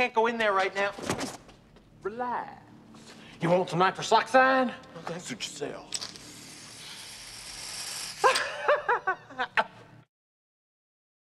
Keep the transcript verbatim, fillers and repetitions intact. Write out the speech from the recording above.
can't go in there right now. Relax. You want some nitrous oxide? Okay. Suit yourself.